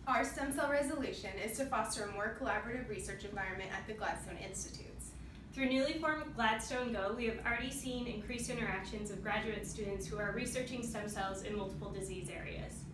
Our stem cell resolution is to foster a more collaborative research environment at the Gladstone Institutes. Through newly formed Gladstone GO, we have already seen increased interactions of graduate students who are researching stem cells in multiple disease areas.